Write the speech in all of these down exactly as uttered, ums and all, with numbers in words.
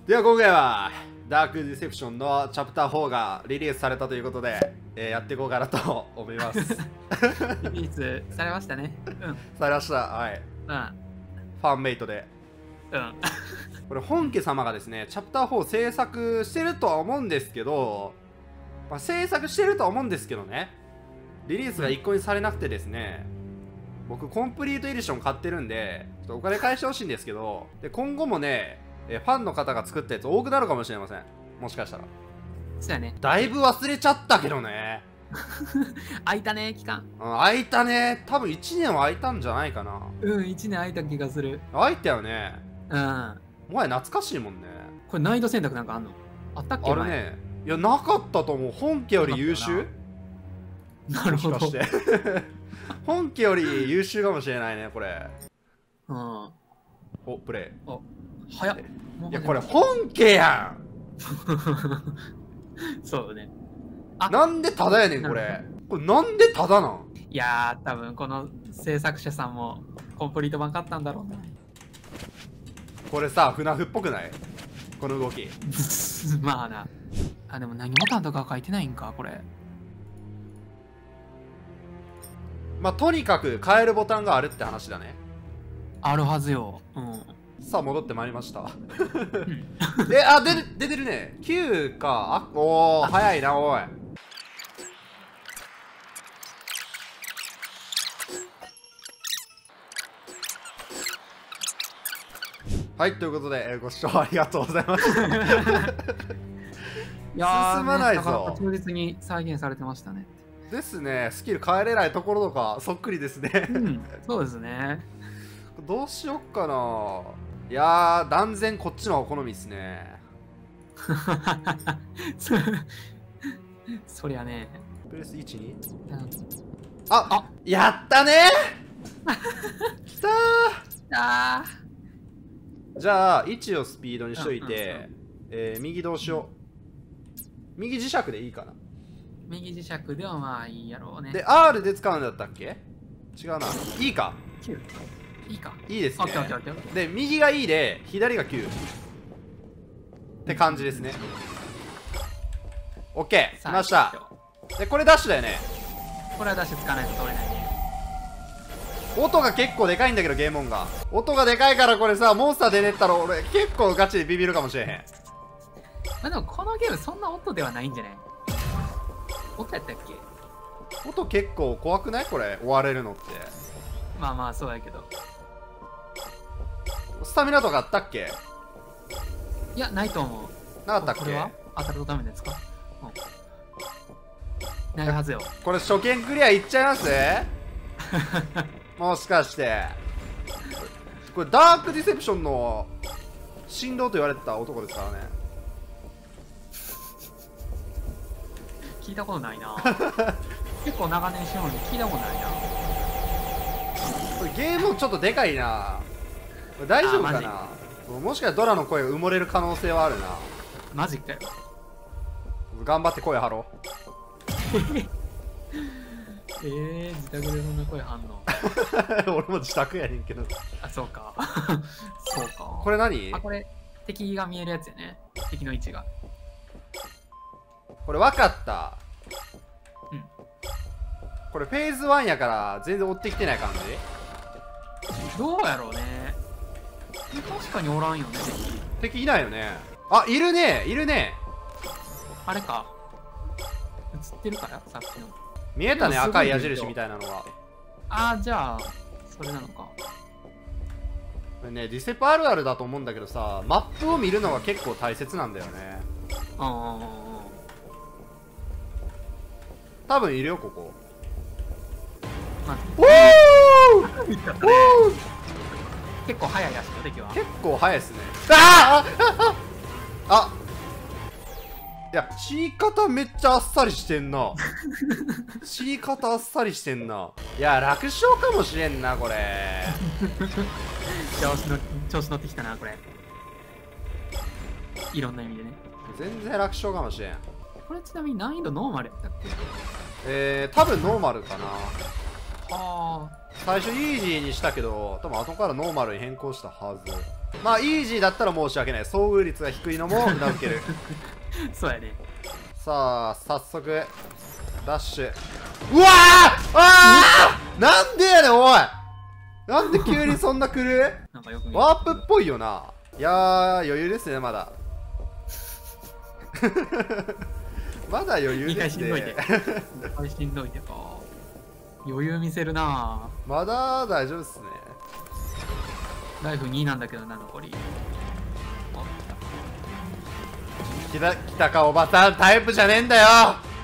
では今回はダークディセプションのチャプターフォーがリリースされたということで、えー、やっていこうかなと思いますリリースされましたね。うん。 されました。はい。 うん。 ファンメイトで。 うん。 これ本家様がですね、チャプターフォー制作してるとは思うんですけど、まあ、制作してるとは思うんですけどね、リリースが一個にされなくてですね、うん、僕コンプリートエディション買ってるんで、ちょっとお金返してほしいんですけど、で今後もね、えファンの方が作ったやつ多くなるかもしれません。もしかしたら。 そうやね。 だいぶ忘れちゃったけどね。 空いたね、期間。 うん、空いたね。多分いちねんは空いたんじゃないかな。 うん、いちねん空いた気がする。 空いたよね。 うん。 お前懐かしいもんね。 これ難易度選択なんかあんの？あったっけ？ あれね。いや、なかったと思う。本家より優秀？ なるほど。 もしかして本家より優秀かもしれないね、これ。 うん。 お、プレイ。 お、早っ。 いや、これ本家やんそうね。 なんでタダやねん、これ。これなんでタダなん？ いやー、多分この制作者さんもコンプリート版買ったんだろうな。 これさ、フナフっぽくない？この動き。 まあな。あ、でも何ボタンとか書いてないんか、これ。 まあ、とにかく変えるボタンがあるって話だね。 あるはずよ。うん。 さあ、戻ってまいりました。え、あ、出て、出てるね。きゅうか。あ、おー、早いな、おい。はい、ということで、えー、ご視聴ありがとうございました。 いや進まないぞ。 忠実に再現されてましたね。 ですね。スキル変えれないところとかそっくりですね。 うん、そうですね。 どうしよっかな。いやー、断然こっちのお好みですね。 そ, そりゃね。 プレスいち、に、 うん、 ああ、やったねーきたーあー。じゃあいちをスピードにしといて、えー、右どうしよう。右磁石でいいかな。 右磁石ではまあいいやろうね。 で アール で使うんだったっけ？違うな。いいか。 きゅういいか。 いいですね。 ね。 で右がいいで左がきゅうって感じですね。 OK 来ました。でこれダッシュだよね。 これはダッシュ使わないと取れないね。 音が結構でかいんだけど、ゲーム音が音がでかいから、これさモンスター出てったら俺結構ガチでビビるかもしれへん。 まあでもこのゲームそんな音ではないんじゃない？音やったっけ？ 音結構怖くない？これ追われるのって。 まあまあそうやけど。 スタミナとかあったっけ？ いや、ないと思う。 なかったっけ？ これは当たるためですか？うん、ないはずよ。 これ初見クリアいっちゃいますもしかしてこれダークディセプションの神童と言われてた男ですからね。 聞いたことないな結構長年しように聞いたことないな。 これゲームちょっとでかいな。これ大丈夫かな。もしかしたらドラの声が埋もれる可能性はあるな。 マジかよ。 頑張って声張ろうえー、自宅でそんな声反応俺も自宅やねんけど。 あ、そうかそうか。 これ何？ あ、これ敵が見えるやつやね。敵の位置が。 これ分かった。 うん。 これフェーズワンやから全然追ってきてない感じ。 どうやろうね。確かにおらんよね、 敵。敵いないよね。あ、いるね、いるね。 あれか。映ってるからさっきの。 見えたね、赤い矢印みたいなのが。 あー、じゃあそれなのか。 これね、ディセプあるあるだと思うんだけどさ、マップを見るのが結構大切なんだよね。 うんうんうんうん。 多分いるよ、ここ。 おお結構速いらしいよ、敵は。 結構速いっすね。ああああ、いや、死に方めっちゃあっさりしてんな。死に方あっさりしてんな。いや、楽勝かもしれんな、これ。 調子の調子乗ってきたな、これ。いろんな意味でね。 全然楽勝かもしれん。 これちなみに難易度ノーマルやったっけ？ えー、多分ノーマルかな。 ああ。 最初イージーにしたけど、多分後からノーマルに変更したはず。 まあイージーだったら申し訳ない。遭遇率が低いのもうなずける。 そうやね。 さあ早速ダッシュ。うわーあーなんでやねんおい、なんで急にそんな来るなんかよく見るワープっぽいよな。いやー余裕ですねまだ。まだ余裕ですね。 にかいしんどいで。にかいしんどいでか。余裕見せるな。 まだ大丈夫っすね。 ライフになんだけどな、残り。 来た来たかおばさん、タイプじゃねえんだよ。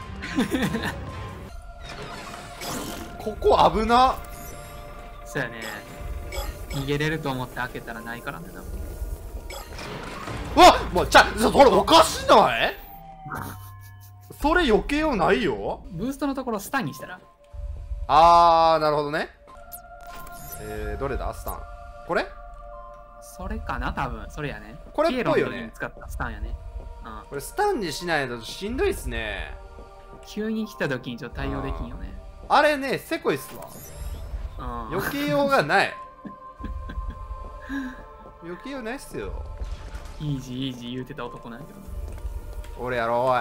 ここ危な。 そうやね。逃げれると思って開けたらないからね。 うわっもうちゃそれおかしない？それ余計ようないよ。 ブーストのところスタンにしたら。 あーなるほどね。えー、どれだスタン、これそれかな多分。それやね。 これっぽいよねピエロの時に使ったスタンやね。うん。 これスタンにしないとしんどいっすね。 急に来た時にちょっと対応できんよね。 あれねせこいっすわ。 うん。 避けようがない。避けようないっすよ。 イージーイージー言うてた男なんやけど。 俺やろおい。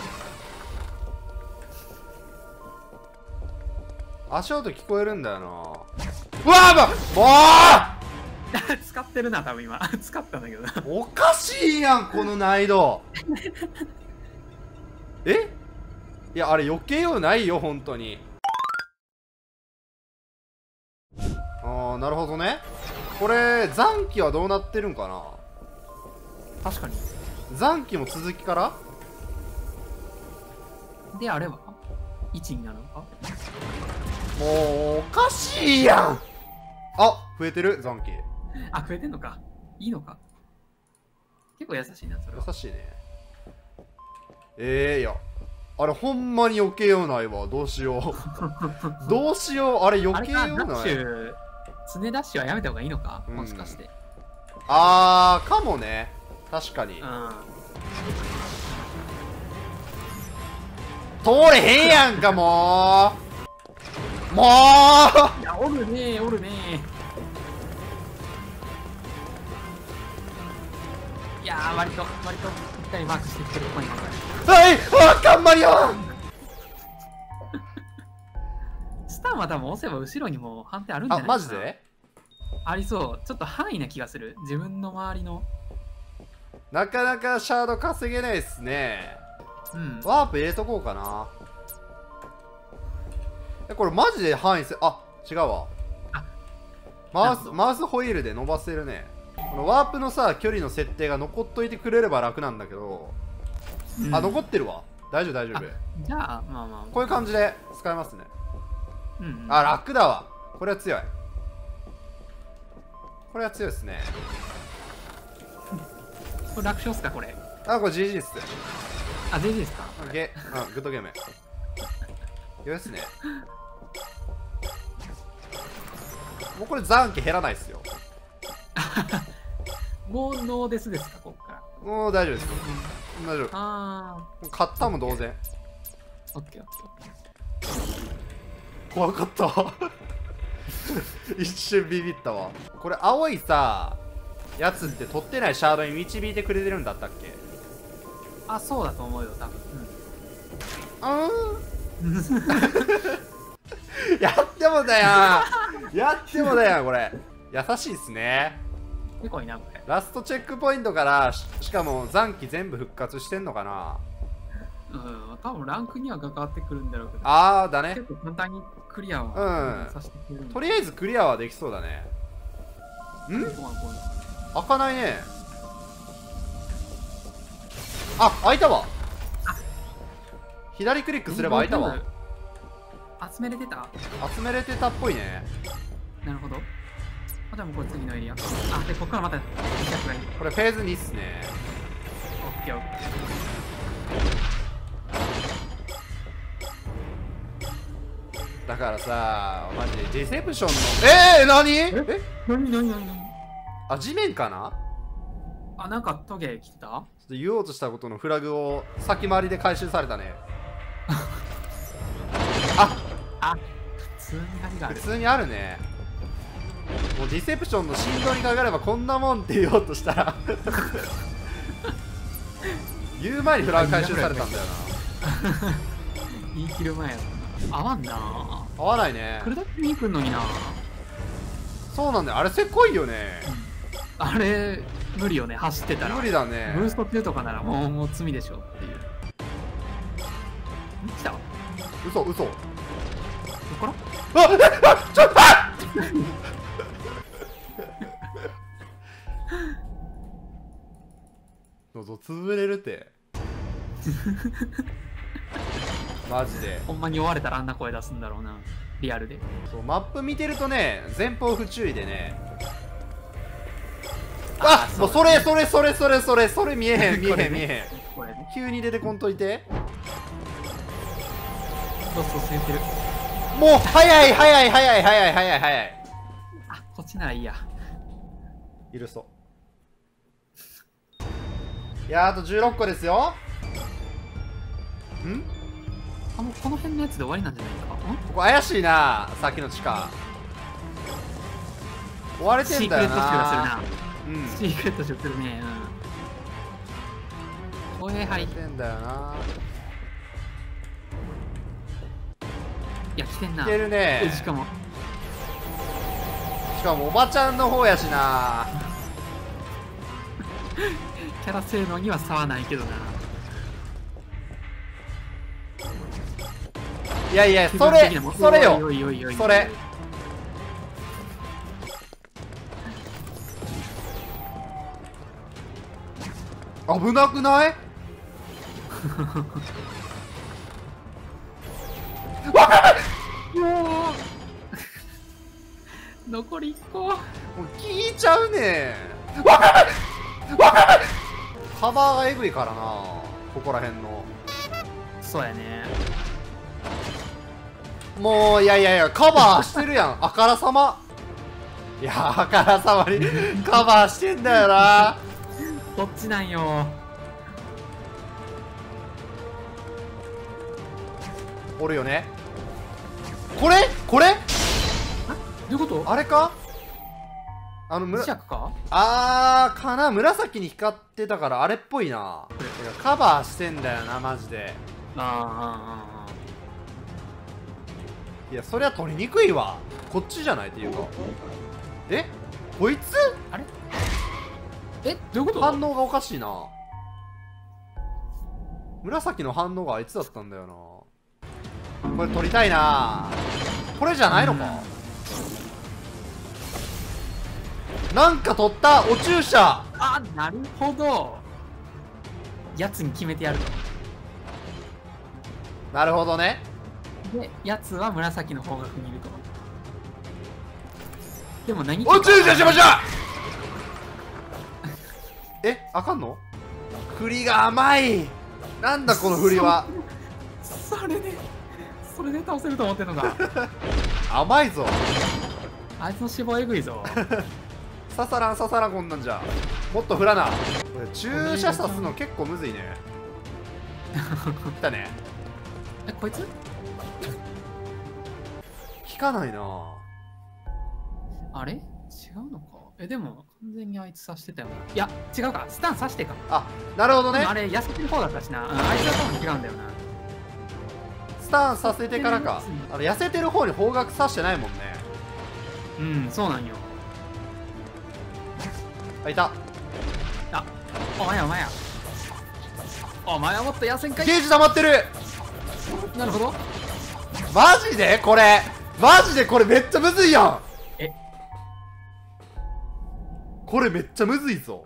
足音聞こえるんだよな。うわーもうも使ってるな、多分今。使ったんだけどな。 うおかしいやんこの難易度。えいやあれ避けようないよ本当に。ああなるほどね。これ残機はどうなってるんかな。 確かに。 残機も続きからであればいちになるのか。 もうおかしいやん。あ増えてる残機。 あ、増えてんのか。いいのか。結構優しいな、それは。 優しいね。ええー、いやあれほんまに避けようないわ。どうしよう。どうしよう。あれ避けようあれか、ダッない。 シュ、常ダッシュはやめた方がいいのか、 うんもしかして。 あーかもね。確かに。 うん。 通れへんやんかもう。もういや、おるねー、おるねー。いやー、割と、割と、一回マークしてきてるっぽいな、これ。 はいあ頑張りよ。 スタンは多分押せば後ろにも判定あるんじゃあないかな。 マジでありそう。ちょっと範囲な気がする。自分の周りの。 なかなかシャード稼げないっすね。 うん。 ワープ入れとこうかな。えこれマジで範囲せあ違うわ。 あマウスなるほどマウスホイールで伸ばせるね。このワープのさ距離の設定が残っといてくれれば楽なんだけど、 うんあ残ってるわ。大丈夫大丈夫。 じゃあ、まあまあ。 こういう感じで使えますね。 うん、うん。 あ楽だわ。これは強い。これは強いですね。 これ楽勝っすか、これ。 あこれ ジージー っす。 あ、全然ですか。 ゲあグッドゲームよいっすね。もうこれ残機減らないっすよ。 もうノーデスですか、ここから。 もう大丈夫です。大丈夫。 あ買ったも同然。 ー、オッケーオッケーオッケー。 怖かった一瞬ビビったわ。これ青いさやつって取ってないシャードに導いてくれてるんだったっけ。 あ、そうだと思うよ、多分。 あうん。 ーやってもだよやってもだよこれ。優しいっすね。 結構いいな、これ。 ラストチェックポイントからししかも残機全部復活してんのかな。 うん、多分ランクには関わってくるんだろうけど。 あーだね。 結構簡単にクリアうんはさせてくれるんだ。 とりあえずクリアはできそうだね。んごめんごめん開かないね。あ開いたわ。左クリックすれば開いたわ。 集めれてた。 集めれてたっぽいね。 なるほど。あ、でもこれ次のエリア。あ、で、こっからまた逆がいい。 これフェーズにっすね。 オッケーオッケだからさマジでディセプションのえー、何えー。なになになになにあ地面かな。 あ、なんかトゲ来てた。 ちょっと言おうとしたことのフラグを先回りで回収されたね。ああ、普通に針がある。 普通にあるね。 もうディセプションの振動にかかればこんなもんって言おうとしたら言う前にフラグ回収されたんだよな。 言い切る前やったな。合わんな。 合わないね。 これだけ見に来んのにな。 そうなんだよ、あれせっこいよね。 あれ無理よね、走ってたら。 無理だね。 ブースト中とかならもうもう罪でしょっていう。来た。 嘘嘘。 どっからあっあちょっとあどうぞ潰れるってマジで。 ほんまに追われたらあんな声出すんだろうな、リアルで。 そうマップ見てるとね、前方不注意でね、あっもうそれそれそれそれそれそれ見えへん見えへん見えへん。 これね。 急に出てこんといて。 そうそう言ってる。 もう早い早い早い早い早い早い。 あ、こっちならいいや。 許そう。いやーあとじゅうろっこですよ。んあ、もうこの辺のやつで終わりなんじゃないか。んここ怪しいな、さっきの地下追われてんだよな。 シークレット集がするな。 うんシークレット集するね。うん。おえはい。い追われてんだよな。 や、来てんな。 いけるね。 しかも。 しかもおばちゃんの方やしな。 キャラ性能には差はないけどな。 いやいや、それそれよおいおいおいおいそれ。危なくない？わかる。 残りいっこ。 もう聞いちゃうね。わかるわかる。カバーがエグいからな、ここら辺の。 そうやね。 もういやいやいや、カバーしてるやんあからさま。いやあからさまにカバーしてんだよな。 どっちなんよ。 おるよね。これこれどういうこと？ あれか、あのむ磁石か？ あーかな、紫に光ってたからあれっぽいな。てかカバーしてんだよなマジで。 あーあーあーあいやそりゃ取りにくいわ、こっちじゃないっていうか。えこいつーあれえ、どういうこと？ 反応がおかしいな。紫の反応があいつだったんだよな。これ取りたいな。これじゃないのか、なんか取った。お注射。 あ、なるほど。やつに決めてやると。 なるほどね。 で、やつは紫の方角にいると。でも何？ お注射しましたえ、あかんの？振りが甘い。なんだこの振りは。 それで、それで倒せると思ってんのか。 甘いぞ。 あいつの脂肪えぐいぞ。 刺さらん刺さらん、こんなんじゃ。もっと振らな。これ注射刺すの結構むずいね。来たね。 え、こいつ？ 効かないな。 あれ違うのか。え、でも完全にあいつ刺してたよな。いや、違うか。スタン刺してか。 あ、なるほどね。 あれ痩せてる方だったしな。うん、あいつは多分違うんだよな。 スタンさせてからか。あの痩せてる方に方角刺してないもんね。 うん、そうなんよ。 あ、いた。 あ、お前やお前や。お前はもっと痩せんかい。 ゲージ溜まってる。 なるほど。 マジでこれマジでこれめっちゃむずいやん。 え、 これめっちゃむずいぞ。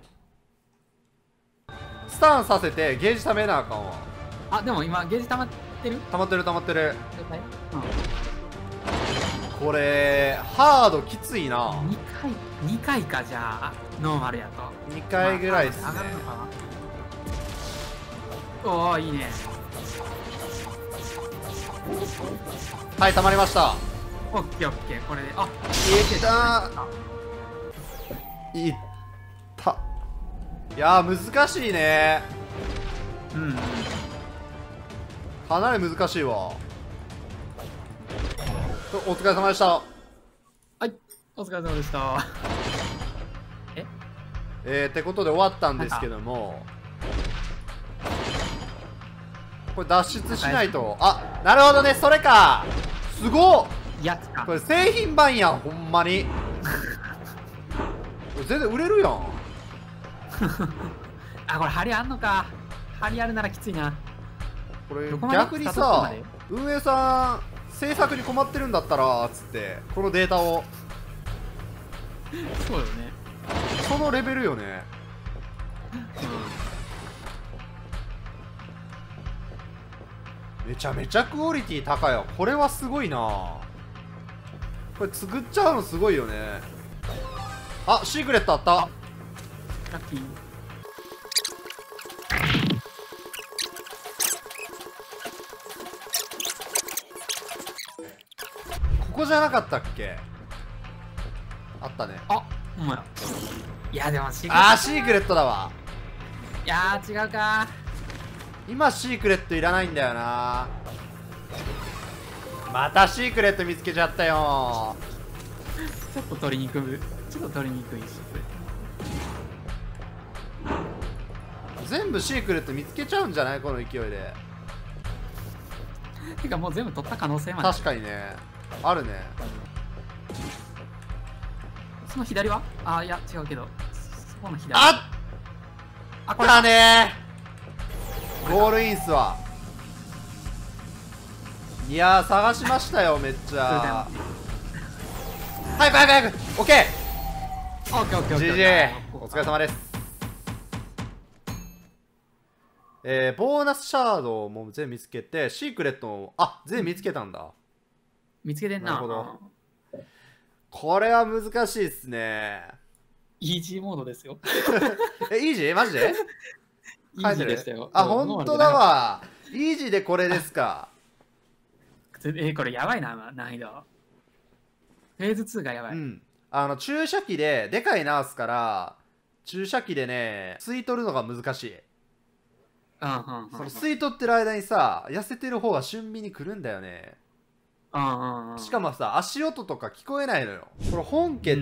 スタンさせてゲージ溜めなあかんわ。 あ、でも今ゲージ溜まってる溜まってる溜まってる。 状態？ これハードきついな。 うん。にかい、にかいか、じゃあ、ノーマルやと。 にかいぐらいっすね。 まあ上がるのかな。おお、いいね。 はい、溜まりました。 オッケーオッケー、これで。あ、 いったー。いったいやー難しいね。 うんうん。 かなり難しいわ。お疲れ様でした。 はい。 お疲れ様でした。 えー、ってことで終わったんですけども、これ脱出しないと。あ、なるほどね、それか。すごっ。 やつか。 これ製品版やん、ほんまに。これ全然売れるやん。 あ、これ針あんのか。針あるならきついな。 これどこまで逆にスタートどこまさで、 運営さん制作に困ってるんだったらつってこのデータを、 そうよね。 そのレベルよね。めちゃめちゃクオリティ高いよ。これはすごいな。これ作っちゃうのすごいよね。あ、シークレットあった。 ラッキー。 ここじゃなかったっけ。あったね。 あ、ほんまや。いや、でもシークレット。 あー、シークレットだわ。 いやー、違うか。 今シークレットいらないんだよな。またシークレット見つけちゃったよ。 ちょっと取りにくい。ちょっと取りにくいし。 全部シークレット見つけちゃうんじゃないこの勢いで。 てかもう全部取った可能性もある。 確かにね、あるね。 その左はあ、いや違うけど、そこの左。 ああ、これだねー、ゴールインスは。いやー、探しましたよめっちゃ。早く早く早く。オッケオッケーオッケーオッケー。 ー。ジージー お疲れ様です。えー、ボーナスシャードも全部見つけて、シークレットも、あ、全部見つけたんだ。 見つけてんな。 なるほど。これは難しいっすね。 イージーモードですよ。 え、イージーマジでイージーでしたよ。 あ、本当だわ。イージーでこれですか。 えー、これやばいな、難易度。フェーズツーがやばい。 うん。あの、注射器で、でかいナースから、注射器でね、吸い取るのが難しい。 うんうんうん。 その吸い取ってる間にさ、痩せてる方が俊敏に来るんだよね。 うんうんうん。 しかもさ、足音とか聞こえないのよ。これ本家って、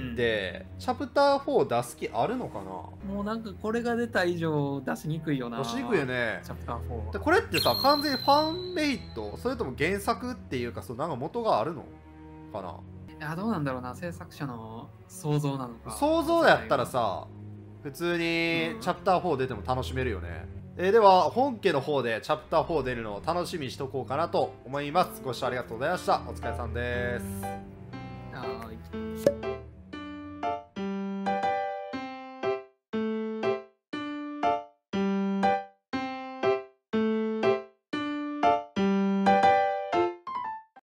チャプターフォー出す気あるのかな。 もうなんかこれが出た以上出しにくいよな。 出しにくいよね。 チャプターフォー。 でこれってさ、完全にファンメイト、それとも原作っていうか、そうなんか元があるのかな。 いや、どうなんだろうな、制作者の想像なのか。 想像やったらさ、普通にチャプターフォー出ても楽しめるよね。えー、では本家の方でチャプターフォー出るのを楽しみにしとこうかなと思います。ご視聴ありがとうございました。お疲れさんです。 はい。